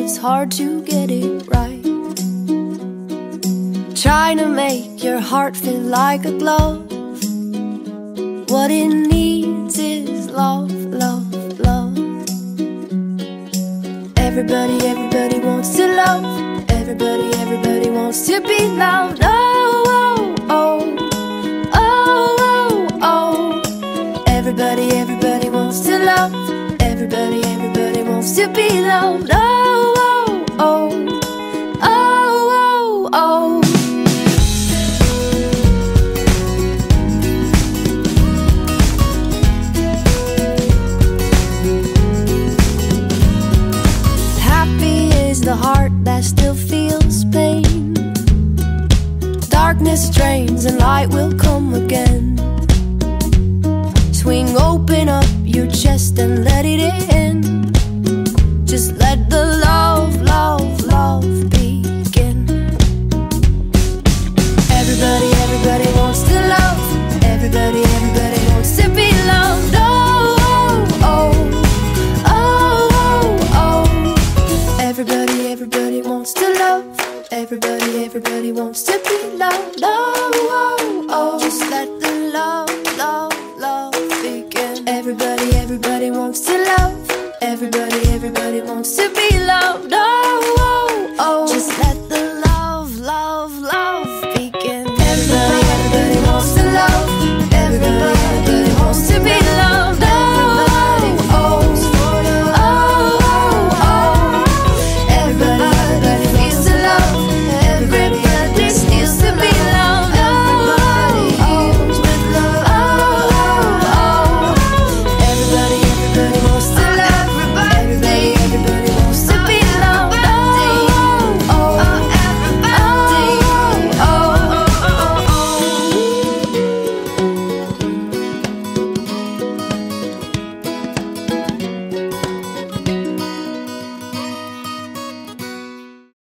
it's hard to get it right. Trying to make your heart feel like a glove. What it needs is love, love, love. Everybody, everybody wants to love. Everybody, everybody wants to be loved. Oh, oh, oh, oh, oh, oh. Everybody, everybody wants to love. Everybody, everybody wants to be loved. Oh, oh, oh, oh, oh, oh. The heart that still feels pain. Darkness drains and light will come again. Swing open up your chest and let it in. Just let the love, love, love begin. Everybody, everybody wants to love. Everybody, everybody wants to be loved. Oh, oh, oh, oh, oh. Everybody, everybody wants to love. Everybody, everybody wants to be loved. Oh, oh, oh. Just let the love, love, love begin. Everybody, everybody wants to love. Everybody, everybody wants to be loved. Oh, oh, oh. Just let the love, love, love begin. Everybody,